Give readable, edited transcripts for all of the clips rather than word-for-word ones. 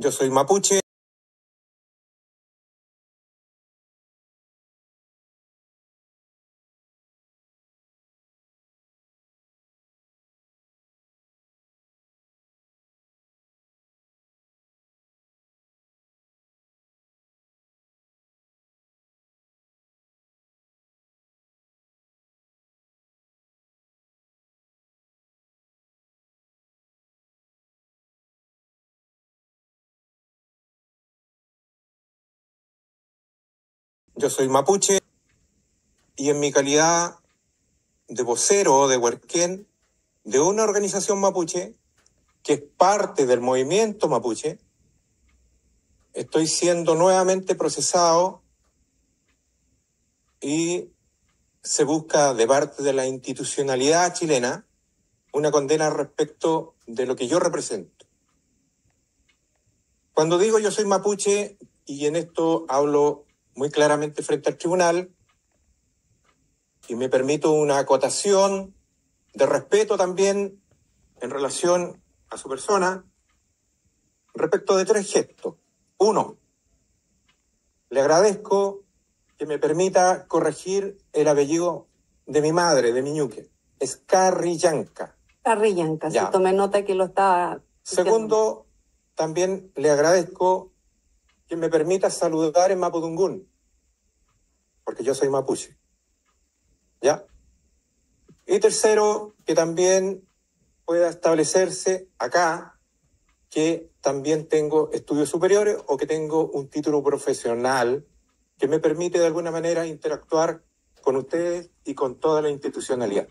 Yo soy mapuche. Yo soy mapuche y en mi calidad de vocero de Huerquén, de una organización mapuche que es parte del movimiento mapuche, estoy siendo nuevamente procesado y se busca de parte de la institucionalidad chilena una condena respecto de lo que yo represento. Cuando digo yo soy mapuche, y en esto hablo muy claramente frente al tribunal, y me permito una acotación de respeto también en relación a su persona, respecto de 3 gestos. 1, le agradezco que me permita corregir el apellido de mi madre, de mi ñuque. Es Carrillanca. Carrillanca, Ya. si tomé nota que lo estaba diciendo. Segundo, también le agradezco que me permita saludar en mapudungún, porque yo soy mapuche. ¿Ya? Y tercero, que también pueda establecerse acá que también tengo estudios superiores o que tengo un título profesional que me permite de alguna manera interactuar con ustedes y con toda la institucionalidad.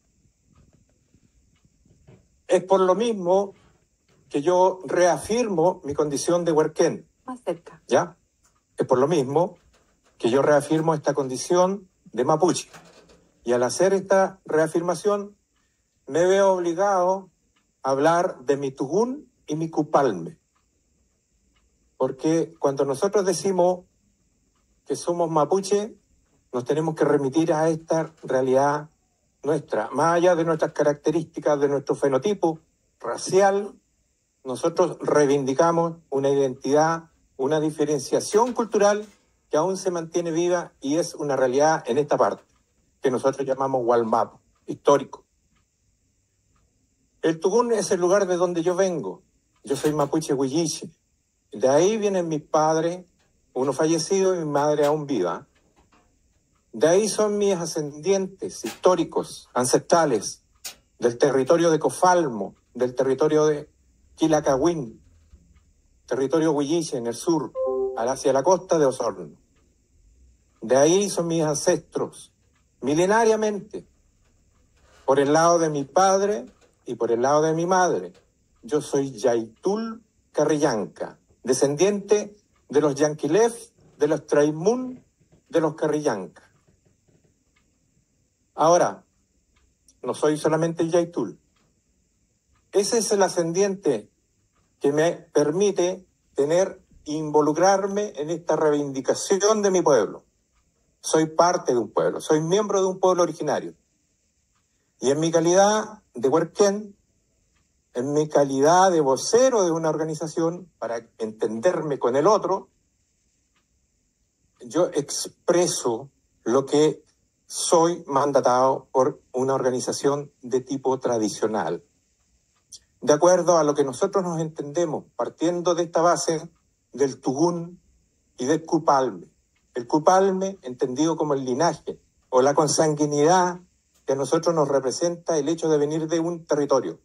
Es por lo mismo que yo reafirmo mi condición de huerquén. Más cerca. ¿Ya? Es por lo mismo que yo reafirmo esta condición de mapuche. Y al hacer esta reafirmación, me veo obligado a hablar de mi tugún y mi cupalme. Porque cuando nosotros decimos que somos mapuche, nos tenemos que remitir a esta realidad nuestra. Más allá de nuestras características, de nuestro fenotipo racial, nosotros reivindicamos una identidad, una diferenciación cultural que aún se mantiene viva y es una realidad en esta parte, que nosotros llamamos Walmapu, histórico. El Tugún es el lugar de donde yo vengo. Yo soy mapuche huilliche. De ahí vienen mis padres, uno fallecido y mi madre aún viva. De ahí son mis ascendientes históricos, ancestrales, del territorio de Cofalmo, del territorio de Quilacahuín, territorio huilliche en el sur, hacia la costa de Osorno. De ahí son mis ancestros, milenariamente, por el lado de mi padre y por el lado de mi madre. Yo soy Yaitul Carrillanca, descendiente de los Yanquilef, de los Traimún, de los Carrillanca. Ahora, no soy solamente Yaitul. Ese es el ascendiente que me permite involucrarme en esta reivindicación de mi pueblo. Soy parte de un pueblo, soy miembro de un pueblo originario. Y en mi calidad de huerquén, en mi calidad de vocero de una organización, para entenderme con el otro, yo expreso lo que soy mandatado por una organización de tipo tradicional. De acuerdo a lo que nosotros nos entendemos, partiendo de esta base del tugún y del cupalme. El cupalme, entendido como el linaje o la consanguinidad que a nosotros nos representa el hecho de venir de un territorio.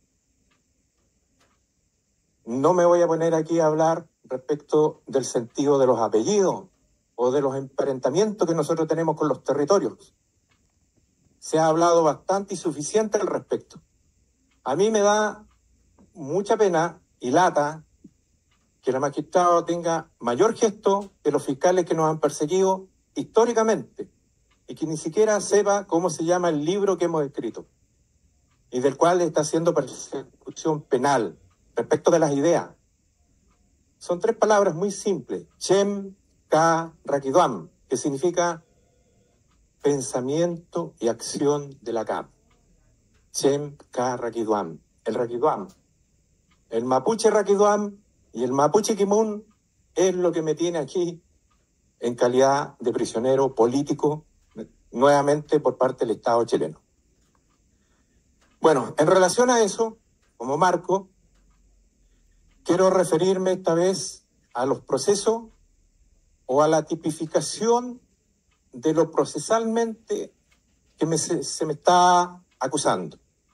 No me voy a poner aquí a hablar respecto del sentido de los apellidos o de los emparentamientos que nosotros tenemos con los territorios. Se ha hablado bastante y suficiente al respecto. A mí me da mucha pena y lata que la magistrada tenga mayor gesto que los fiscales que nos han perseguido históricamente y que ni siquiera sepa cómo se llama el libro que hemos escrito y del cual está haciendo persecución penal respecto de las ideas. Son 3 palabras muy simples: Chem, Ka, Rakiduam, que significa pensamiento y acción de la CAP. Chem, Ka, Rakiduam. El Rakiduam. El mapuche Rakiduam Y el mapuche Kimun es lo que me tiene aquí en calidad de prisionero político, nuevamente por parte del Estado chileno. Bueno, en relación a eso, como marco, quiero referirme esta vez a los procesos o a la tipificación de lo procesalmente que se me está acusando.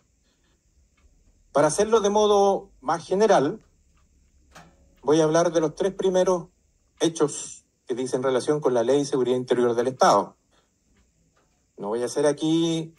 Para hacerlo de modo más general, voy a hablar de los 3 primeros hechos que dicen relación con la Ley de Seguridad Interior del Estado. No voy a hacer aquí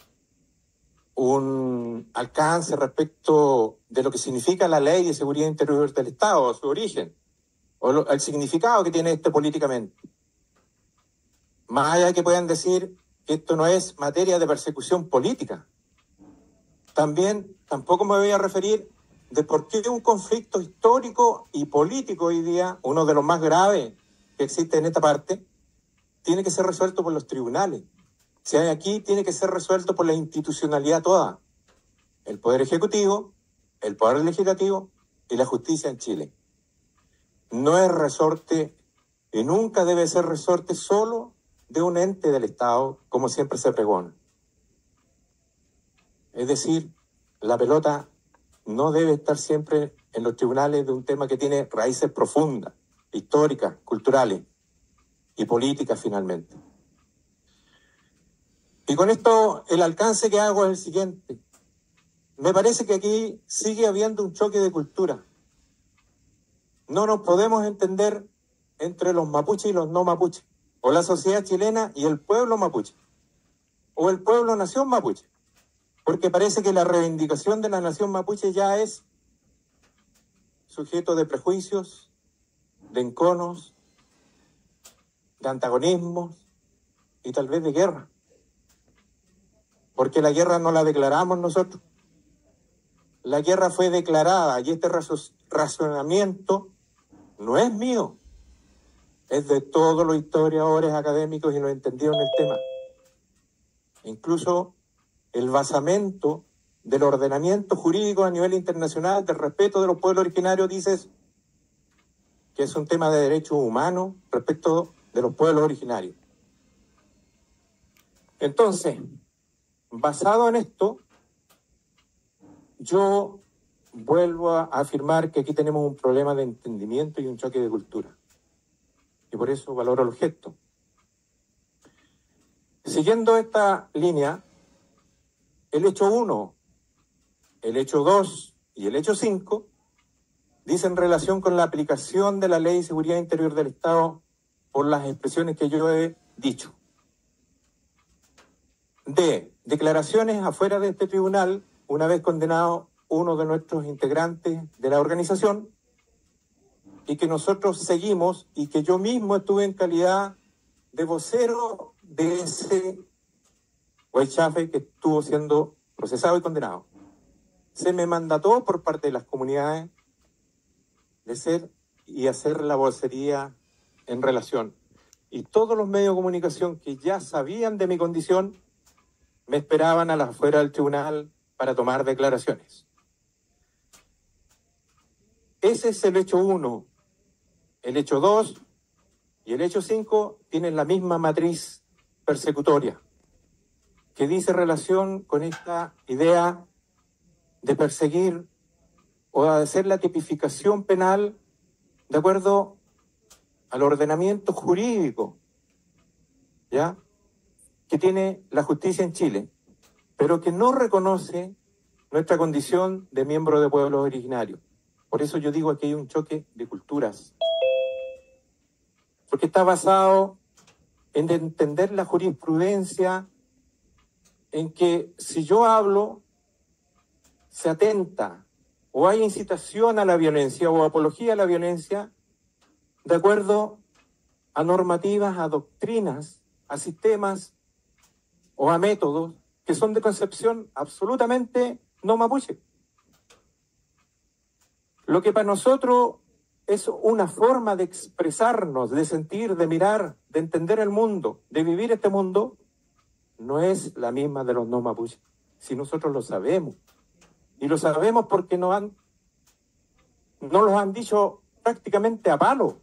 un alcance respecto de lo que significa la Ley de Seguridad Interior del Estado, su origen, o el significado que tiene políticamente. Más allá de que puedan decir que esto no es materia de persecución política. Tampoco me voy a referir de por qué un conflicto histórico y político hoy día, uno de los más graves que existe en esta parte, tiene que ser resuelto por los tribunales. Si hay aquí, tiene que ser resuelto por la institucionalidad toda. El Poder Ejecutivo, el Poder Legislativo y la justicia en Chile. No es resorte y nunca debe ser resorte solo de un ente del Estado, como siempre se pregona. Es decir, la pelota no debe estar siempre en los tribunales de un tema que tiene raíces profundas, históricas, culturales y políticas finalmente. Y con esto el alcance que hago es el siguiente. Me parece que aquí sigue habiendo un choque de cultura. No nos podemos entender entre los mapuches y los no mapuches, o la sociedad chilena y el pueblo mapuche, o el pueblo nación mapuche, porque parece que la reivindicación de la nación mapuche ya es sujeto de prejuicios, de enconos, de antagonismos y tal vez de guerra. Porque la guerra no la declaramos nosotros. La guerra fue declarada y este razonamiento no es mío. Es de todos los historiadores académicos y los entendidos en el tema. Incluso el basamento del ordenamiento jurídico a nivel internacional del respeto de los pueblos originarios dice que es un tema de derechos humanos respecto de los pueblos originarios. Entonces, basado en esto, yo vuelvo a afirmar que aquí tenemos un problema de entendimiento y un choque de cultura. Y por eso valoro el gesto. Siguiendo esta línea, el hecho 1, el hecho 2 y el hecho 5 dicen relación con la aplicación de la Ley de Seguridad Interior del Estado por las expresiones que yo he dicho. De declaraciones afuera de este tribunal, una vez condenado uno de nuestros integrantes de la organización, y que nosotros seguimos y que yo mismo estuve en calidad de vocero de ese Huaychafe que estuvo siendo procesado y condenado. Se me mandató por parte de las comunidades de ser y hacer la vocería en relación. Y todos los medios de comunicación que ya sabían de mi condición me esperaban a las afueras del tribunal para tomar declaraciones. Ese es el hecho 1. El hecho 2 y el hecho 5 tienen la misma matriz persecutoria, que dice relación con esta idea de perseguir o de hacer la tipificación penal de acuerdo al ordenamiento jurídico, ¿ya?, que tiene la justicia en Chile, pero que no reconoce nuestra condición de miembro de pueblos originarios. Por eso yo digo que hay un choque de culturas, porque está basado en entender la jurisprudencia, en que si yo hablo, se atenta o hay incitación a la violencia o apología a la violencia de acuerdo a normativas, a doctrinas, a sistemas o a métodos que son de concepción absolutamente no mapuche. Lo que para nosotros es una forma de expresarnos, de sentir, de mirar, de entender el mundo, de vivir este mundo, no es la misma de los no mapuches. Si nosotros lo sabemos. Y lo sabemos porque nos los han dicho prácticamente a palo.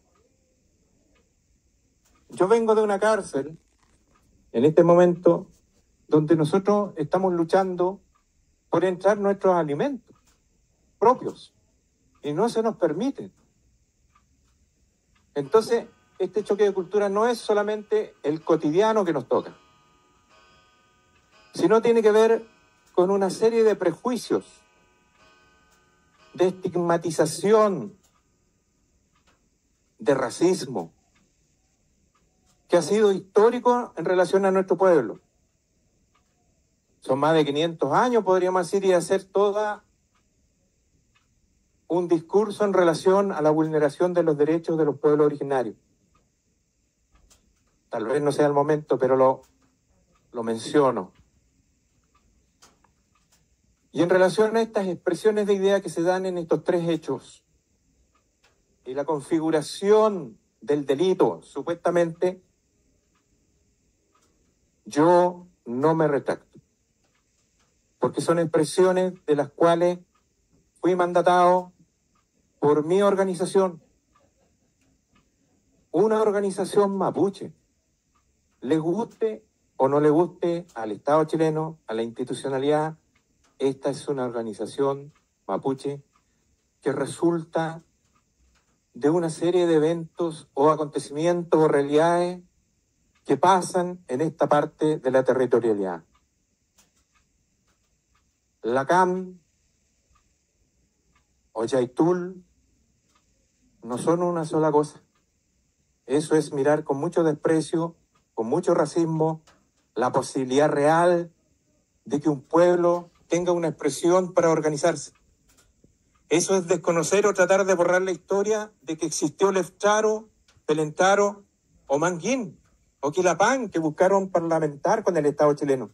Yo vengo de una cárcel, en este momento, donde nosotros estamos luchando por entrar nuestros alimentos propios, y no se nos permite. Entonces, este choque de cultura no es solamente el cotidiano que nos toca, sino tiene que ver con una serie de prejuicios, de estigmatización, de racismo, que ha sido histórico en relación a nuestro pueblo. Son más de 500 años, podríamos decir, y hacer toda un discurso en relación a la vulneración de los derechos de los pueblos originarios. Tal vez no sea el momento, pero lo menciono. Y en relación a estas expresiones de idea que se dan en estos tres hechos y la configuración del delito, supuestamente, yo no me retracto, porque son expresiones de las cuales fui mandatado por mi organización, una organización mapuche, le guste o no le guste al Estado chileno, a la institucionalidad. Esta es una organización mapuche que resulta de una serie de eventos o acontecimientos o realidades que pasan en esta parte de la territorialidad. La CAM o Yaitul no son una sola cosa. Eso es mirar con mucho desprecio, con mucho racismo, la posibilidad real de que un pueblo tenga una expresión para organizarse. Eso es desconocer o tratar de borrar la historia de que existió Lefcharo, Pelentaro o Manguín o Quilapán, que buscaron parlamentar con el Estado chileno.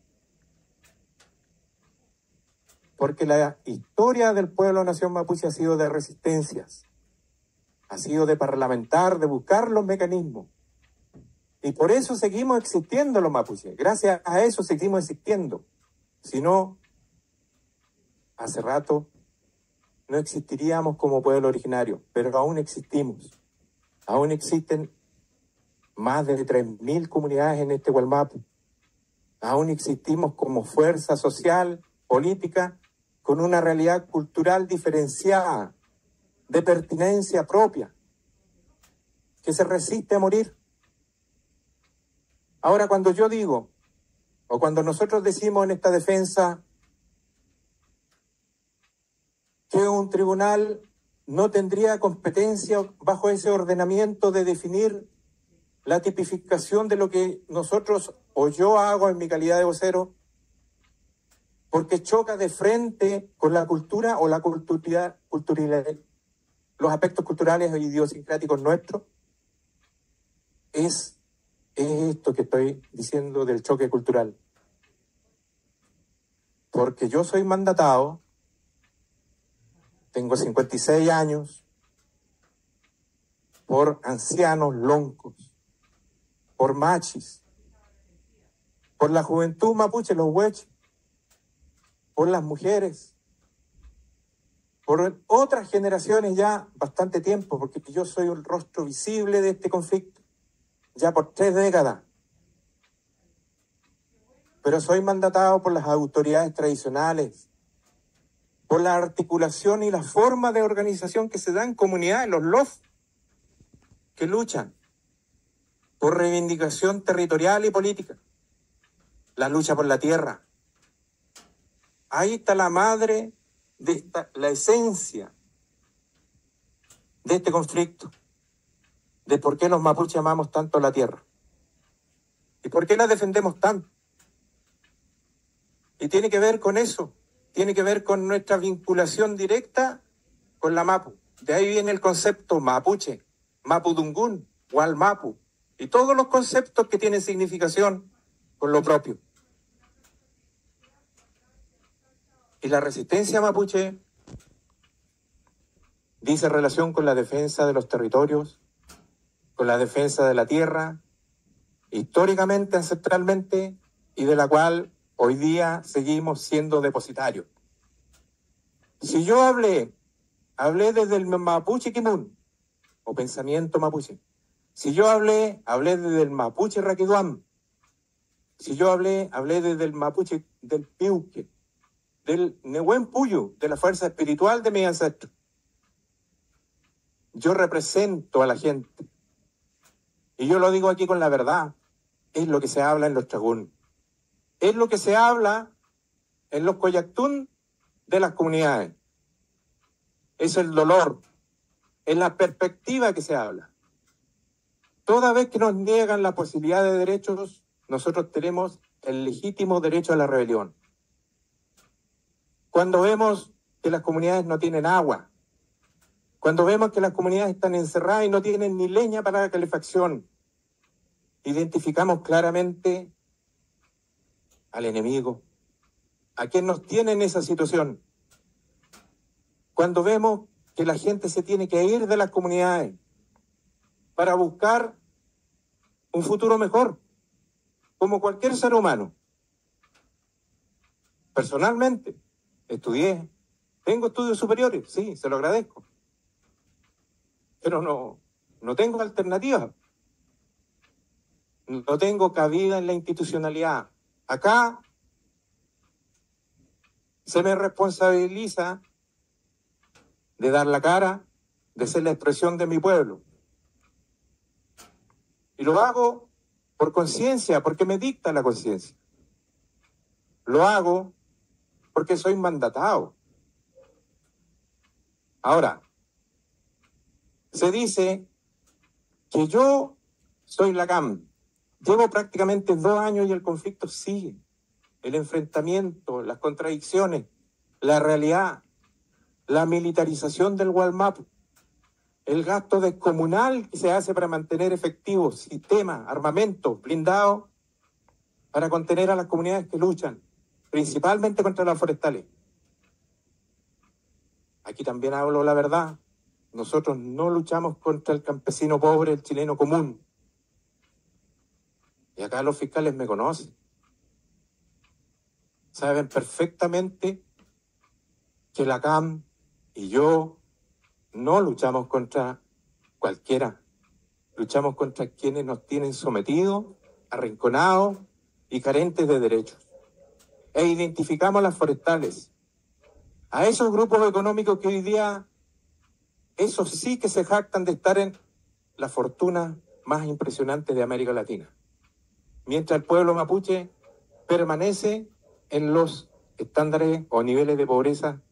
Porque la historia del pueblo nación mapuche ha sido de resistencias, ha sido de parlamentar, de buscar los mecanismos. Y por eso seguimos existiendo los mapuches. Gracias a eso seguimos existiendo. Si no, hace rato no existiríamos como pueblo originario, pero aún existimos. Aún existen más de 3.000 comunidades en este Gualmapu. Aún existimos como fuerza social, política, con una realidad cultural diferenciada, de pertinencia propia, que se resiste a morir. Ahora, cuando yo digo, o cuando nosotros decimos en esta defensa que un tribunal no tendría competencia bajo ese ordenamiento de definir la tipificación de lo que nosotros o yo hago en mi calidad de vocero, porque choca de frente con la cultura o la culturalidad, los aspectos culturales o idiosincráticos nuestros, es esto que estoy diciendo del choque cultural. Porque yo soy mandatado, tengo 56 años, por ancianos loncos, por machis, por la juventud mapuche, los hueches, por las mujeres, por otras generaciones ya bastante tiempo, porque yo soy el rostro visible de este conflicto, ya por 3 décadas. Pero soy mandatado por las autoridades tradicionales, por la articulación y la forma de organización que se da en comunidades, los LOF, que luchan por reivindicación territorial y política, la lucha por la tierra. Ahí está la madre de la esencia de este conflicto, de por qué los mapuches amamos tanto la tierra y por qué la defendemos tanto. Y tiene que ver con eso, tiene que ver con nuestra vinculación directa con la Mapu. De ahí viene el concepto mapuche, mapudungún, gualmapu, y todos los conceptos que tienen significación con lo propio. Y la resistencia mapuche dice relación con la defensa de los territorios, con la defensa de la tierra, históricamente, ancestralmente, y de la cual hoy día seguimos siendo depositarios. Si yo hablé desde el mapuche Kimun, o pensamiento mapuche. Si yo hablé desde el mapuche Raquiduán. Si yo hablé desde el mapuche del Piuque, del Nehuen Puyu, de la fuerza espiritual de mis ancestros. Yo represento a la gente. Y yo lo digo aquí con la verdad. Es lo que se habla en los Tragún. Es lo que se habla en los Coyactún de las comunidades. Es el dolor. Es la perspectiva que se habla. Toda vez que nos niegan la posibilidad de derechos, nosotros tenemos el legítimo derecho a la rebelión. Cuando vemos que las comunidades no tienen agua, cuando vemos que las comunidades están encerradas y no tienen ni leña para la calefacción, identificamos claramente al enemigo, a quien nos tiene en esa situación. Cuando vemos que la gente se tiene que ir de las comunidades para buscar un futuro mejor, como cualquier ser humano. Personalmente, estudié, tengo estudios superiores, sí, se lo agradezco. Pero no tengo alternativa. No tengo cabida en la institucionalidad. Acá se me responsabiliza de dar la cara, de ser la expresión de mi pueblo. Y lo hago por conciencia, porque me dicta la conciencia. Lo hago porque soy mandatado. Ahora, se dice que yo soy la CAM. Llevo prácticamente 2 años y el conflicto sigue. El enfrentamiento, las contradicciones, la realidad, la militarización del Gualmapu, el gasto descomunal que se hace para mantener efectivos sistemas, armamentos, blindados, para contener a las comunidades que luchan, principalmente contra las forestales. Aquí también hablo la verdad. Nosotros no luchamos contra el campesino pobre, el chileno común. Y acá los fiscales me conocen. Saben perfectamente que la CAM y yo no luchamos contra cualquiera. Luchamos contra quienes nos tienen sometidos, arrinconados y carentes de derechos. E identificamos las forestales. A esos grupos económicos que hoy día, esos sí que se jactan de estar en la fortuna más impresionante de América Latina. Mientras el pueblo mapuche permanece en los estándares o niveles de pobreza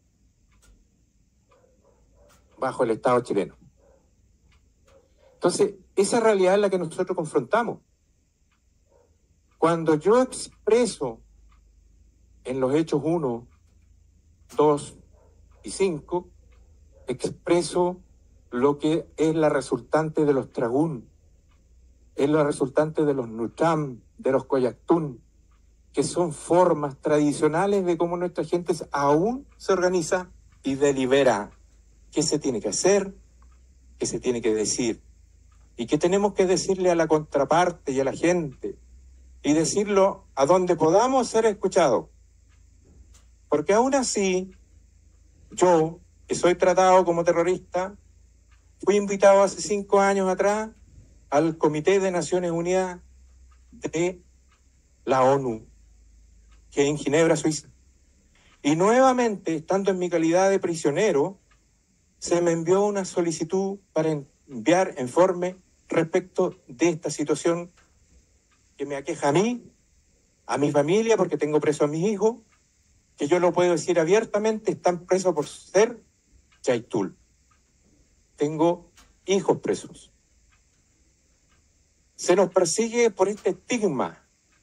bajo el Estado chileno. Entonces, esa realidad es la que nosotros confrontamos. Cuando yo expreso en los Hechos 1, 2 y 5, expreso lo que es la resultante de los Tragún, es la resultante de los Nucham, de los Coyactún, que son formas tradicionales de cómo nuestra gente aún se organiza y delibera qué se tiene que hacer, qué se tiene que decir, y qué tenemos que decirle a la contraparte y a la gente, y decirlo a donde podamos ser escuchados. Porque aún así, yo, que soy tratado como terrorista, fui invitado hace 5 años atrás al Comité de Naciones Unidas de la ONU, que es en Ginebra, Suiza. Y nuevamente, estando en mi calidad de prisionero, se me envió una solicitud para enviar informe respecto de esta situación que me aqueja a mí, a mi familia, porque tengo preso a mis hijos, que yo lo puedo decir abiertamente, están presos por ser Chaitul. Tengo hijos presos. Se nos persigue por este estigma.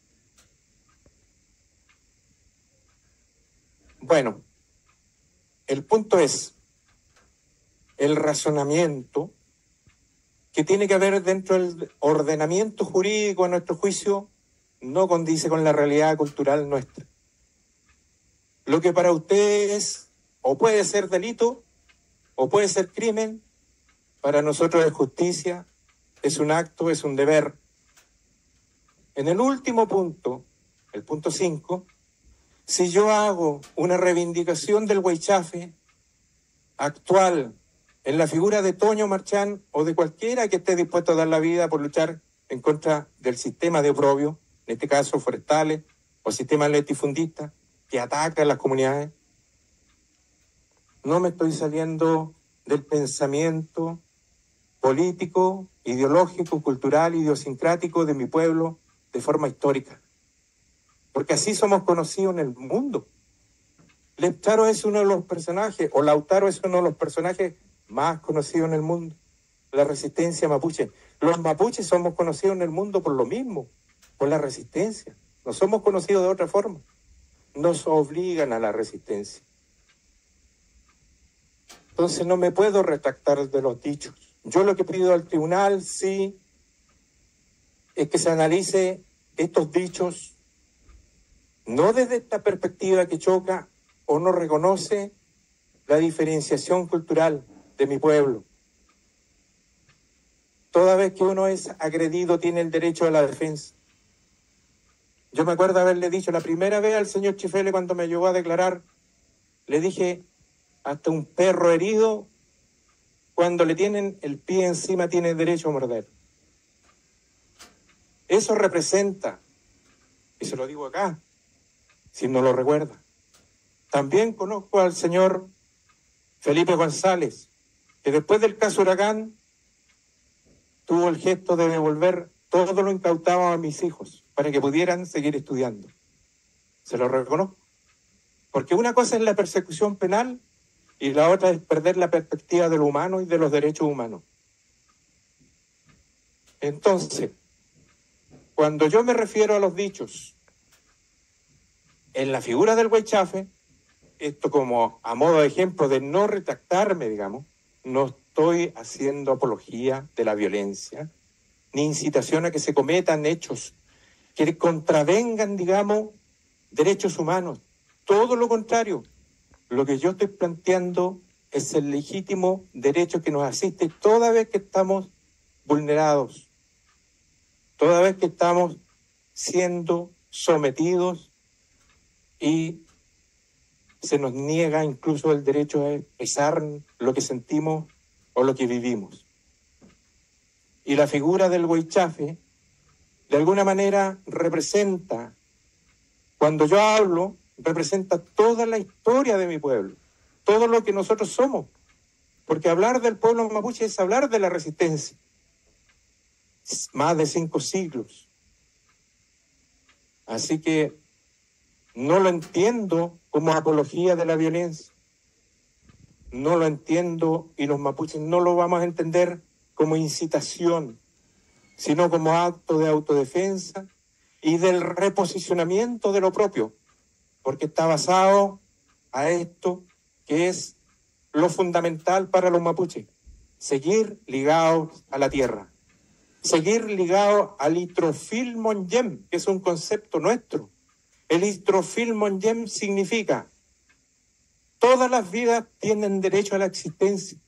Bueno, el punto es el razonamiento que tiene que haber dentro del ordenamiento jurídico, a nuestro juicio, no condice con la realidad cultural nuestra. Lo que para ustedes o puede ser delito o puede ser crimen, para nosotros es justicia, es un acto, es un deber. En el último punto, el punto 5, si yo hago una reivindicación del Huaychafe actual en la figura de Toño Marchán o de cualquiera que esté dispuesto a dar la vida por luchar en contra del sistema de oprobio, en este caso forestales o sistemas latifundistas, que ataca a las comunidades. No me estoy saliendo del pensamiento político, ideológico, cultural, idiosincrático de mi pueblo de forma histórica. Porque así somos conocidos en el mundo. Lautaro es uno de los personajes, o Lautaro es uno de los personajes más conocidos en el mundo. La resistencia mapuche. Los mapuches somos conocidos en el mundo por lo mismo, por la resistencia. No somos conocidos de otra forma. Nos obligan a la resistencia. Entonces no me puedo retractar de los dichos. Yo lo que pido al tribunal, sí, es que se analice estos dichos no desde esta perspectiva que choca o no reconoce la diferenciación cultural de mi pueblo. Toda vez que uno es agredido tiene el derecho a la defensa. Yo me acuerdo haberle dicho la primera vez al señor Chifele cuando me llevó a declarar, le dije, hasta un perro herido, cuando le tienen el pie encima, tiene derecho a morder. Eso representa, y se lo digo acá, si no lo recuerda. También conozco al señor Felipe González, que después del caso Huracán tuvo el gesto de devolver todo lo incautado a mis hijos para que pudieran seguir estudiando. Se lo reconozco. Porque una cosa es la persecución penal y la otra es perder la perspectiva de lo humano y de los derechos humanos. Entonces, cuando yo me refiero a los dichos en la figura del Huaychafe, esto como a modo de ejemplo de no retractarme, digamos, no estoy haciendo apología de la violencia, ni incitación a que se cometan hechos que contravengan, digamos, derechos humanos. Todo lo contrario. Lo que yo estoy planteando es el legítimo derecho que nos asiste toda vez que estamos vulnerados, toda vez que estamos siendo sometidos y se nos niega incluso el derecho a expresar lo que sentimos o lo que vivimos. Y la figura del Huaychafe, de alguna manera, representa, cuando yo hablo, representa toda la historia de mi pueblo, todo lo que nosotros somos. Porque hablar del pueblo mapuche es hablar de la resistencia. Más de 5 siglos. Así que no lo entiendo como apología de la violencia. No lo entiendo y los mapuches no lo vamos a entender como incitación, sino como acto de autodefensa y del reposicionamiento de lo propio, porque está basado a esto que es lo fundamental para los mapuches, seguir ligados a la tierra, seguir ligados al Itrofil Monyem, que es un concepto nuestro. El Itrofil Monyem significa todas las vidas tienen derecho a la existencia.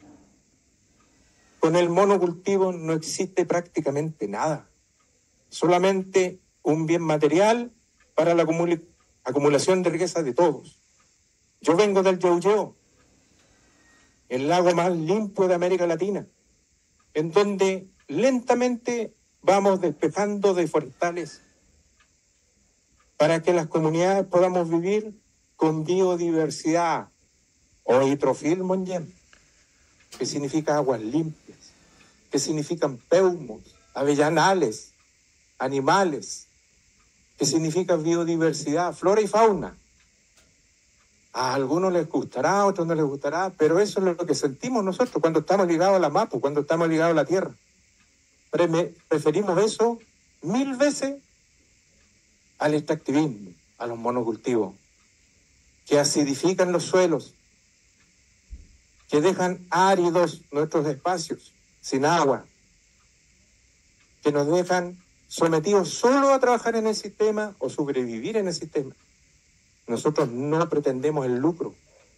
Con el monocultivo no existe prácticamente nada, solamente un bien material para la acumulación de riqueza de todos. Yo vengo del Yauyeo, el lago más limpio de América Latina, en donde lentamente vamos despejando de forestales para que las comunidades podamos vivir con biodiversidad o Itrofil Monyem, que significa aguas limpias, que significan peumos, avellanales, animales, que significa biodiversidad, flora y fauna. A algunos les gustará, a otros no les gustará, pero eso es lo que sentimos nosotros cuando estamos ligados a la MAPU, cuando estamos ligados a la tierra. Preferimos eso 1000 veces al extractivismo, a los monocultivos, que acidifican los suelos, que dejan áridos nuestros espacios, sin agua, que nos dejan sometidos solo a trabajar en el sistema o sobrevivir en el sistema. Nosotros no pretendemos el lucro.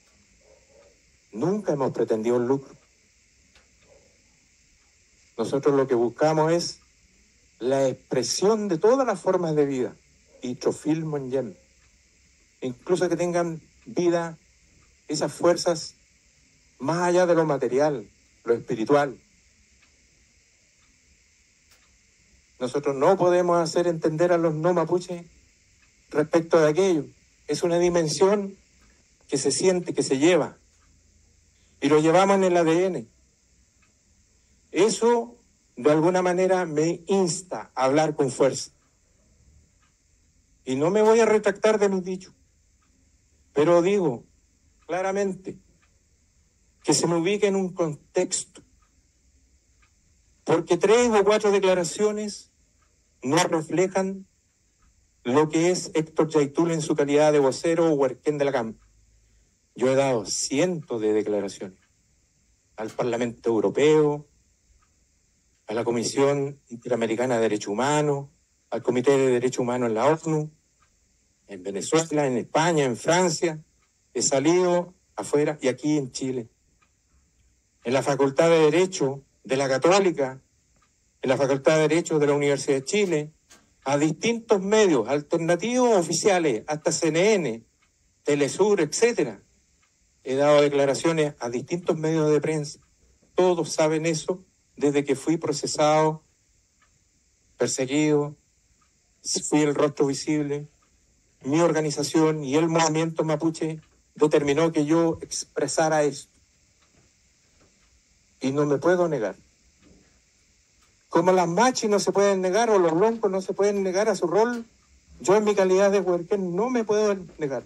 Nunca hemos pretendido el lucro. Nosotros lo que buscamos es la expresión de todas las formas de vida. Itrofil Monyem. Incluso que tengan vida esas fuerzas más allá de lo material, lo espiritual. Nosotros no podemos hacer entender a los no mapuches respecto de aquello. Es una dimensión que se siente, que se lleva, y lo llevamos en el ADN. Eso, de alguna manera, me insta a hablar con fuerza. Y no me voy a retractar de mis dichos, pero digo claramente que se me ubique en un contexto, porque 3 o 4 declaraciones no reflejan lo que es Héctor Yaitul en su calidad de vocero o huarquén de la Cámara. Yo he dado cientos de declaraciones al Parlamento Europeo, a la Comisión Interamericana de Derechos Humanos, al Comité de Derechos Humanos en la ONU, en Venezuela, en España, en Francia. He salido afuera y aquí en Chile. En la Facultad de Derecho de la Católica, en la Facultad de Derecho de la Universidad de Chile, a distintos medios alternativos oficiales, hasta CNN, Telesur, etcétera. He dado declaraciones a distintos medios de prensa. Todos saben eso desde que fui procesado, perseguido, fui el rostro visible. Mi organización y el movimiento mapuche determinó que yo expresara esto. Y no me puedo negar. Como las machis no se pueden negar o los loncos no se pueden negar a su rol, yo en mi calidad de huarquén no me puedo negar.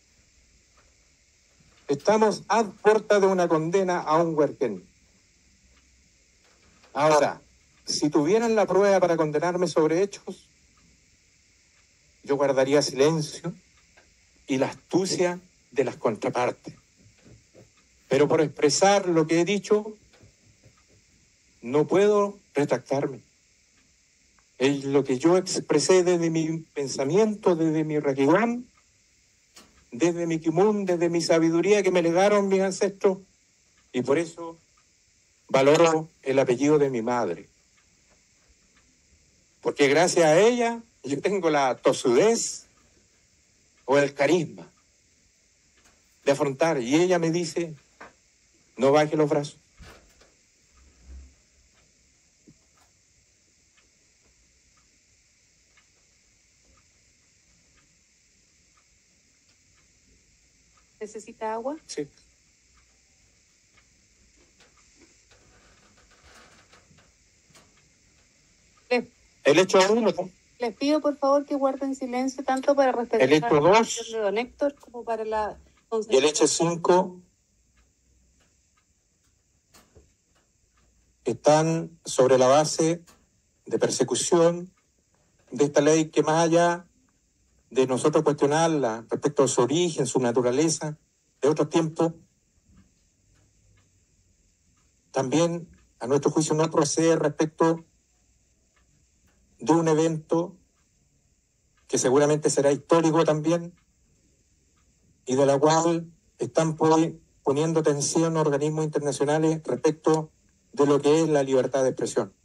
Estamos a puerta de una condena a un huarquén. Ahora, si tuvieran la prueba para condenarme sobre hechos, yo guardaría silencio y la astucia de las contrapartes. Pero por expresar lo que he dicho, no puedo retractarme. Es lo que yo expresé desde mi pensamiento, desde mi requiem, desde mi kimun, desde mi sabiduría que me legaron mis ancestros, y por eso valoro el apellido de mi madre. Porque gracias a ella yo tengo la tosudez o el carisma de afrontar. Y ella me dice, no baje los brazos. ¿Necesita agua? Sí. El hecho 1. Les pido por favor que guarden silencio tanto para respetar El hecho la 2 de don Héctor como para la y el hecho 5 están sobre la base de persecución de esta ley que, más allá de nosotros cuestionarla respecto a su origen, su naturaleza, de otros tiempos, también a nuestro juicio no procede respecto de un evento que seguramente será histórico también y de la cual están poniendo tensión organismos internacionales respecto de lo que es la libertad de expresión.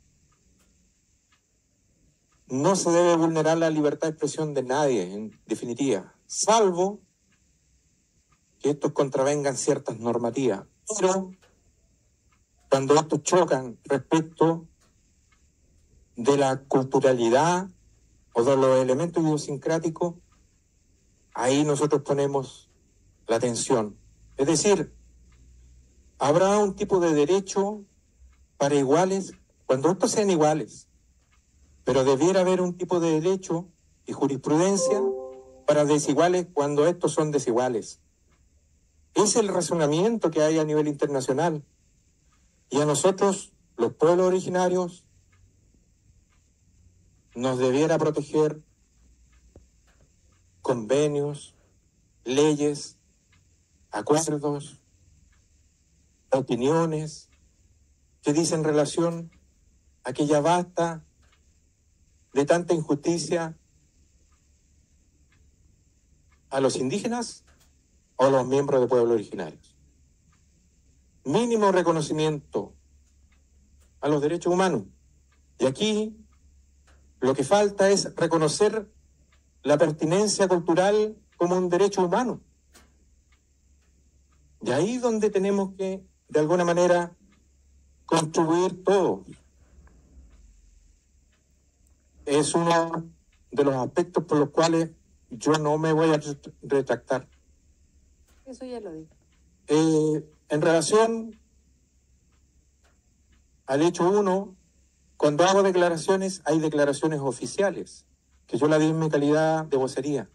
No se debe vulnerar la libertad de expresión de nadie, en definitiva, salvo que estos contravengan ciertas normativas. Pero cuando estos chocan respecto de la culturalidad o de los elementos idiosincráticos, ahí nosotros ponemos la atención. Es decir, habrá un tipo de derecho para iguales cuando estos sean iguales, pero debiera haber un tipo de derecho y jurisprudencia para desiguales cuando estos son desiguales. Es el razonamiento que hay a nivel internacional. Y a nosotros, los pueblos originarios, nos debiera proteger convenios, leyes, acuerdos, opiniones que dicen relación a que ya basta de tanta injusticia a los indígenas o a los miembros de pueblos originarios. Mínimo reconocimiento a los derechos humanos. Y aquí lo que falta es reconocer la pertinencia cultural como un derecho humano. Y ahí donde tenemos que de alguna manera, contribuir todo. Es uno de los aspectos por los cuales yo no me voy a retractar. Eso ya lo dije. En relación al hecho 1, cuando hago declaraciones, hay declaraciones oficiales, que yo la di en mi calidad de vocería.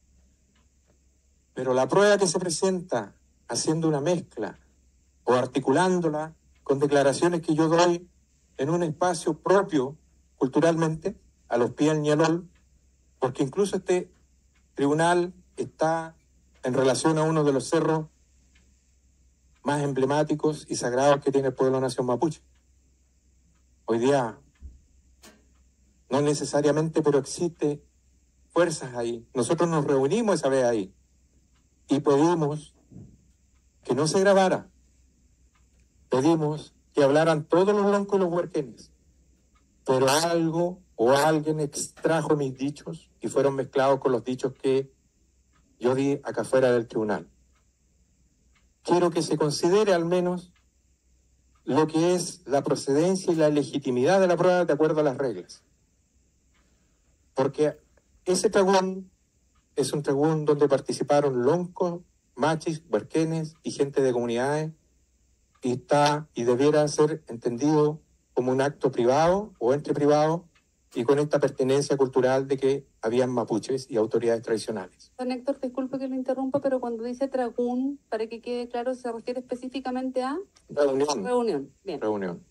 Pero la prueba que se presenta haciendo una mezcla o articulándola con declaraciones que yo doy en un espacio propio culturalmente, a los pies del Ñelol, porque incluso este tribunal está en relación a uno de los cerros más emblemáticos y sagrados que tiene el pueblo nación mapuche. Hoy día, no necesariamente, pero existe fuerzas ahí. Nosotros nos reunimos esa vez ahí y pedimos que no se grabara. Pedimos que hablaran todos los loncos y los huerquenes. Pero algo o alguien extrajo mis dichos y fueron mezclados con los dichos que yo di acá fuera del tribunal. Quiero que se considere al menos lo que es la procedencia y la legitimidad de la prueba de acuerdo a las reglas. Porque ese tragún es un tragún donde participaron loncos, machis, huerquenes y gente de comunidades y debiera ser entendido como un acto privado o entre privados y con esta pertenencia cultural de que habían mapuches y autoridades tradicionales. Don Héctor, disculpe que lo interrumpa, pero cuando dice tragún, para que quede claro, ¿se refiere específicamente a? Reunión. Reunión, bien. Reunión.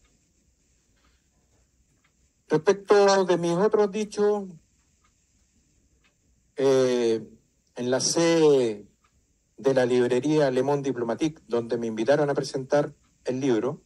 Respecto de mis otros dichos, en la sede de la librería Le Monde Diplomatique, donde me invitaron a presentar el libro,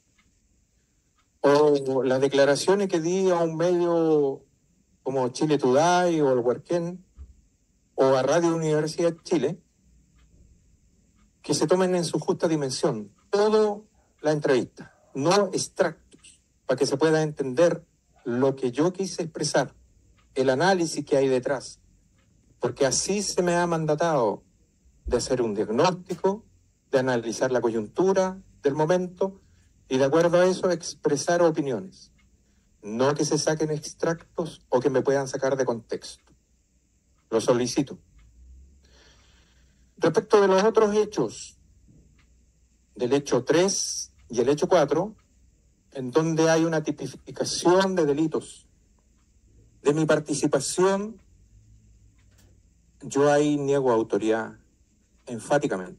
o las declaraciones que di a un medio como Chile Today o el Huerquén, o a Radio Universidad de Chile, que se tomen en su justa dimensión toda la entrevista, no extractos, para que se pueda entender lo que yo quise expresar, el análisis que hay detrás, porque así se me ha mandatado de hacer un diagnóstico, de analizar la coyuntura del momento y de acuerdo a eso expresar opiniones, no que se saquen extractos o que me puedan sacar de contexto. Lo solicito. Respecto de los otros hechos, del hecho 3 y el hecho 4, en donde hay una tipificación de delitos, de mi participación, yo ahí niego autoridad enfáticamente.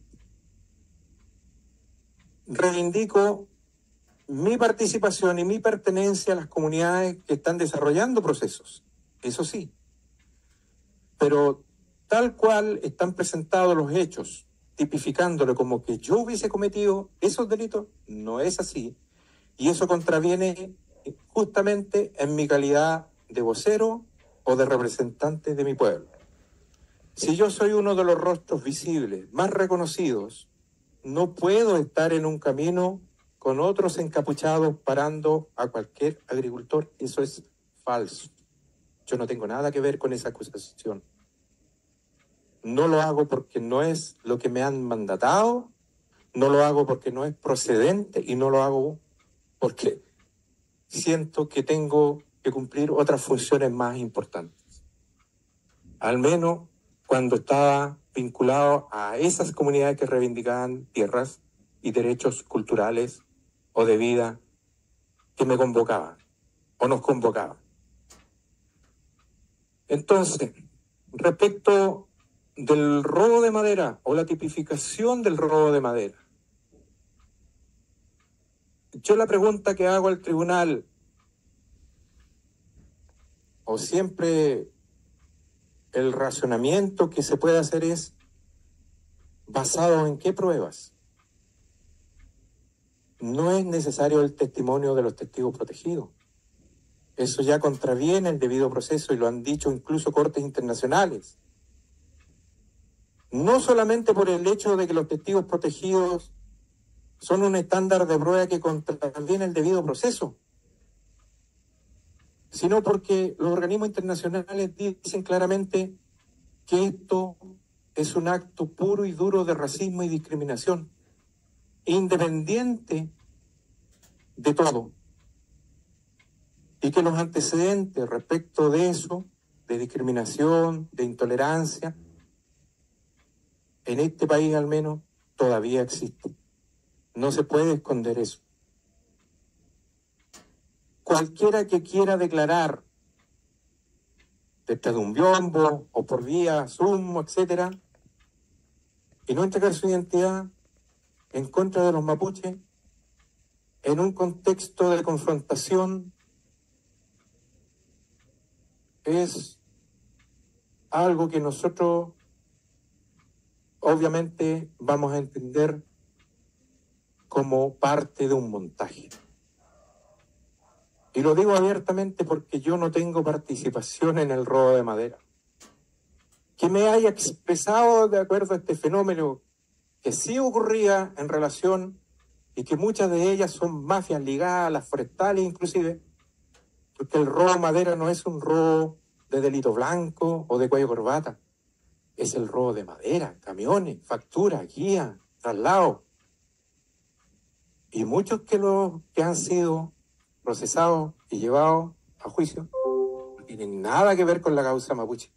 Reivindico mi participación y mi pertenencia a las comunidades que están desarrollando procesos, eso sí. Pero tal cual están presentados los hechos, tipificándolo como que yo hubiese cometido esos delitos, no es así. Y eso contraviene justamente en mi calidad de vocero o de representante de mi pueblo. Si yo soy uno de los rostros visibles, más reconocidos, no puedo estar en un camino con otros encapuchados parando a cualquier agricultor. Eso es falso. Yo no tengo nada que ver con esa acusación. No lo hago porque no es lo que me han mandatado, no lo hago porque no es procedente y no lo hago porque siento que tengo que cumplir otras funciones más importantes. Al menos cuando estaba vinculado a esas comunidades que reivindicaban tierras y derechos culturales o de vida que me convocaban o nos convocaban. Entonces, respecto del robo de madera o la tipificación del robo de madera, yo la pregunta que hago al tribunal, o siempre el razonamiento que se puede hacer es, ¿basado en qué pruebas? No es necesario el testimonio de los testigos protegidos. Eso ya contraviene el debido proceso y lo han dicho incluso cortes internacionales. No solamente por el hecho de que los testigos protegidos son un estándar de prueba que contraviene el debido proceso, sino porque los organismos internacionales dicen claramente que esto es un acto puro y duro de racismo y discriminación, independiente de todo, y que los antecedentes respecto de eso, de discriminación, de intolerancia, en este país al menos, todavía existen. No se puede esconder eso. Cualquiera que quiera declarar detrás de un biombo o por vía Zoom, etcétera, y no entregar su identidad en contra de los mapuches en un contexto de confrontación es algo que nosotros obviamente vamos a entender como parte de un montaje. Y lo digo abiertamente porque yo no tengo participación en el robo de madera. Que me haya expresado de acuerdo a este fenómeno que sí ocurría en relación y que muchas de ellas son mafias ligadas a las forestales inclusive, porque el robo de madera no es un robo de delito blanco o de cuello corbata, es el robo de madera, camiones, facturas, guías, traslados. Y muchos que han sido procesados y llevados a juicio no tienen nada que ver con la causa mapuche.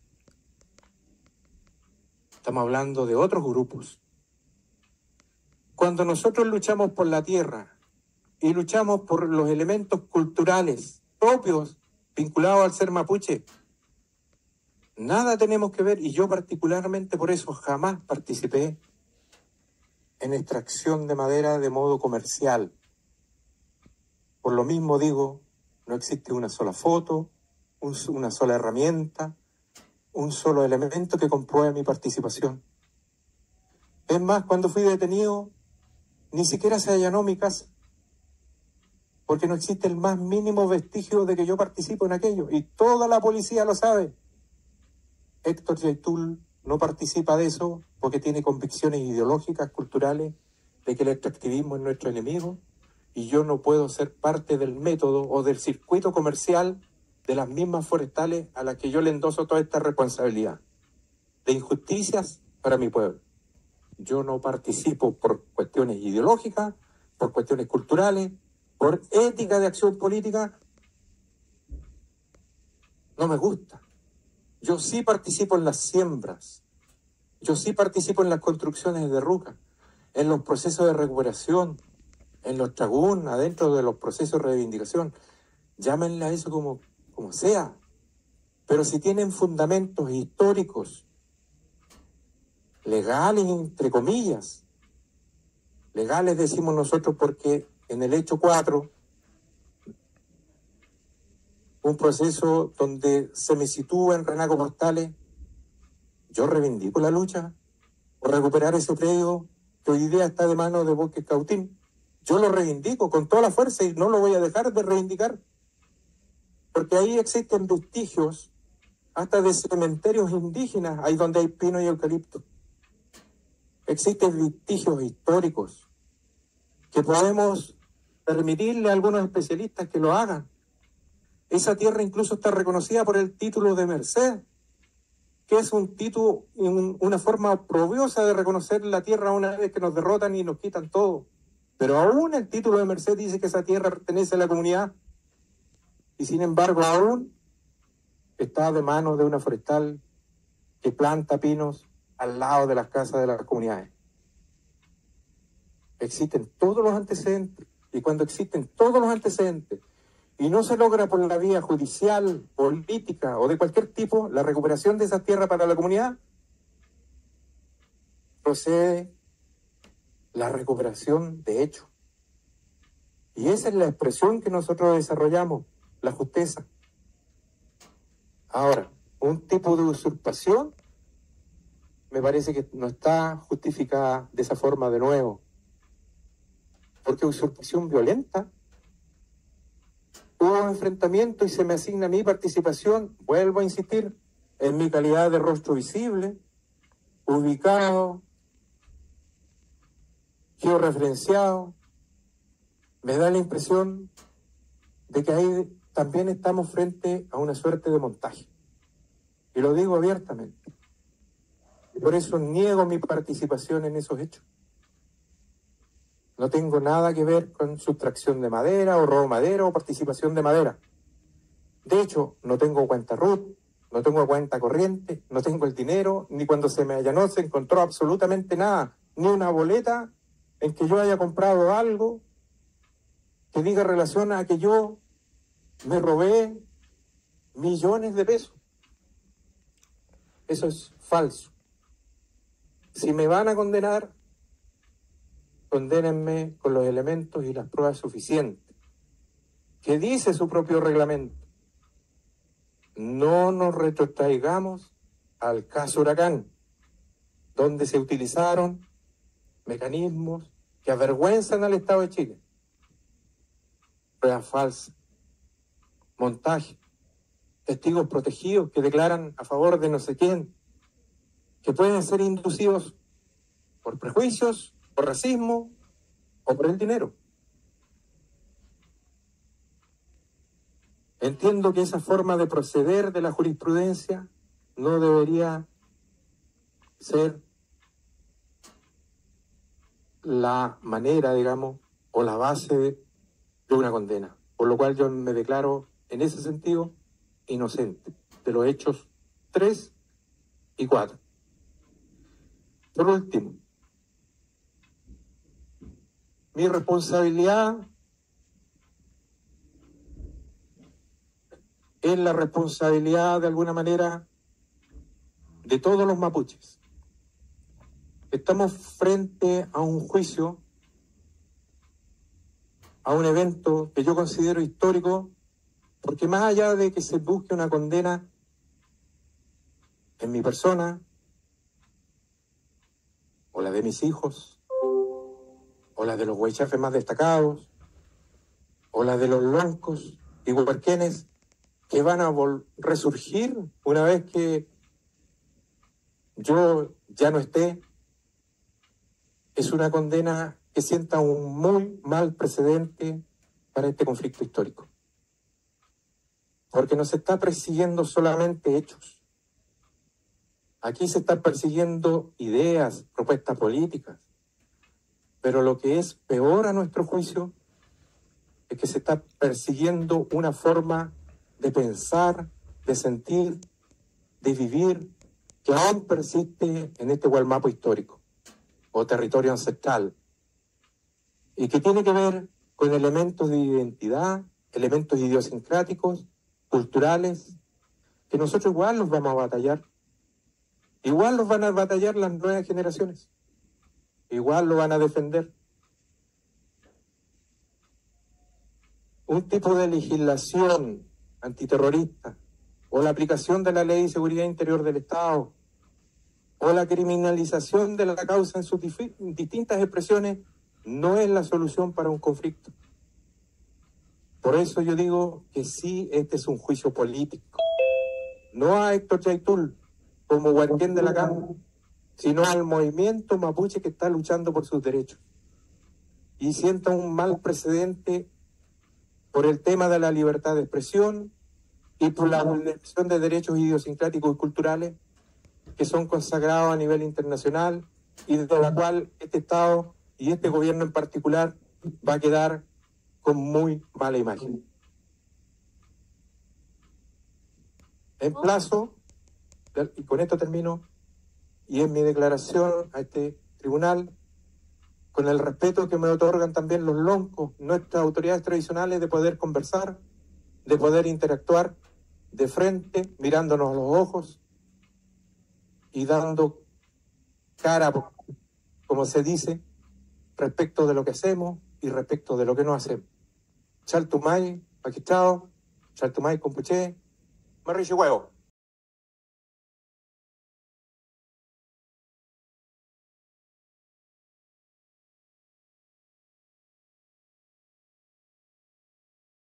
Estamos hablando de otros grupos. Cuando nosotros luchamos por la tierra y luchamos por los elementos culturales propios vinculados al ser mapuche, nada tenemos que ver, y yo particularmente por eso jamás participé en extracción de madera de modo comercial. Por lo mismo digo, no existe una sola foto, una sola herramienta, un solo elemento que compruebe mi participación. Es más, cuando fui detenido, ni siquiera se allanó mi casa, porque no existe el más mínimo vestigio de que yo participo en aquello, y toda la policía lo sabe. Héctor Yaitul no participa de eso porque tiene convicciones ideológicas, culturales, de que el extractivismo es nuestro enemigo, y yo no puedo ser parte del método o del circuito comercial de las mismas forestales a las que yo le endoso toda esta responsabilidad de injusticias para mi pueblo. Yo no participo por cuestiones ideológicas, por cuestiones culturales, por ética de acción política. No me gusta. Yo sí participo en las siembras, yo sí participo en las construcciones de ruca, en los procesos de recuperación, en los tragún, adentro de los procesos de reivindicación. Llámenle a eso como sea, pero si tienen fundamentos históricos, legales entre comillas, legales decimos nosotros porque en el hecho 4, un proceso donde se me sitúa en Renaco Postales, yo reivindico la lucha por recuperar ese predio que hoy día está de manos de Bosques Cautín. Yo lo reivindico con toda la fuerza y no lo voy a dejar de reivindicar, porque ahí existen vestigios hasta de cementerios indígenas, ahí donde hay pino y eucalipto. Existen vestigios históricos que podemos permitirle a algunos especialistas que lo hagan. Esa tierra incluso está reconocida por el título de merced, que es un título, una forma oprobiosa de reconocer la tierra una vez que nos derrotan y nos quitan todo. Pero aún el título de merced dice que esa tierra pertenece a la comunidad, y sin embargo aún está de manos de una forestal que planta pinos al lado de las casas de las comunidades. Existen todos los antecedentes, y cuando existen todos los antecedentes y no se logra por la vía judicial, política o de cualquier tipo la recuperación de esa tierra para la comunidad, procede la recuperación de hecho. Y esa es la expresión que nosotros desarrollamos, la justicia. Ahora, un tipo de usurpación me parece que no está justificada de esa forma de nuevo, porque usurpación violenta, hubo enfrentamiento y se me asigna mi participación, vuelvo a insistir, en mi calidad de rostro visible, ubicado, georreferenciado. Me da la impresión de que ahí también estamos frente a una suerte de montaje. Y lo digo abiertamente. Y por eso niego mi participación en esos hechos. No tengo nada que ver con sustracción de madera o robo de madera o participación de madera. De hecho, no tengo cuenta RUT, no tengo cuenta corriente, no tengo el dinero, ni cuando se me allanó se encontró absolutamente nada, ni una boleta en que yo haya comprado algo que diga relación a que yo me robé millones de pesos. Eso es falso. Si me van a condenar, condénenme con los elementos y las pruebas suficientes. Que dice su propio reglamento. No nos retrotraigamos al caso Huracán, donde se utilizaron mecanismos que avergüenzan al Estado de Chile. Pruebas falsas, montaje, testigos protegidos que declaran a favor de no sé quién, que pueden ser inducidos por prejuicios, por racismo o por el dinero. Entiendo que esa forma de proceder de la jurisprudencia no debería ser la manera, digamos, o la base de una condena. Por lo cual yo me declaro, en ese sentido, inocente de los hechos 3 y 4. Por último, mi responsabilidad es la responsabilidad, de alguna manera, de todos los mapuches. Estamos frente a un juicio, a un evento que yo considero histórico, porque más allá de que se busque una condena en mi persona, o la de mis hijos, o la de los huaychafes más destacados, o la de los loncos y huarquenes, que van a resurgir una vez que yo ya no esté, es una condena que sienta un muy mal precedente para este conflicto histórico. Porque no se está persiguiendo solamente hechos. Aquí se están persiguiendo ideas, propuestas políticas. Pero lo que es peor a nuestro juicio es que se está persiguiendo una forma de pensar, de sentir, de vivir, que aún persiste en este Gualmapo histórico o territorio ancestral, y que tiene que ver con elementos de identidad, elementos idiosincráticos, culturales, que nosotros igual los vamos a batallar. Igual los van a batallar las nuevas generaciones. Igual lo van a defender. Un tipo de legislación antiterrorista, o la aplicación de la Ley de Seguridad Interior del Estado, o la criminalización de la causa en sus distintas expresiones, no es la solución para un conflicto. Por eso yo digo que sí, este es un juicio político. No a Héctor Yaitul como guardián de la cama, sino al movimiento mapuche que está luchando por sus derechos. Y sienta un mal precedente por el tema de la libertad de expresión y por la vulneración de derechos idiosincráticos y culturales que son consagrados a nivel internacional y de la cual este Estado y este gobierno en particular va a quedar con muy mala imagen. Emplazo, y con esto termino, y en mi declaración a este tribunal, con el respeto que me otorgan también los loncos, nuestras autoridades tradicionales, de poder conversar, de poder interactuar de frente, mirándonos a los ojos y dando cara, como se dice, respecto de lo que hacemos y respecto de lo que no hacemos. Chaltumay, Paquichao, Chaltumay, Compuché, Marriche Huevo.